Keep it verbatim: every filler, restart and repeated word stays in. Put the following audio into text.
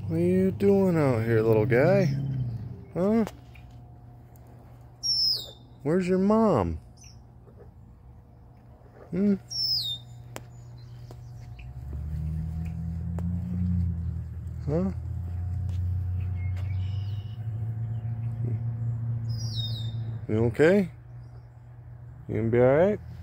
What are you doing out here, little guy? Huh? Where's your mom? Hmm? Huh? You okay? You gonna be alright?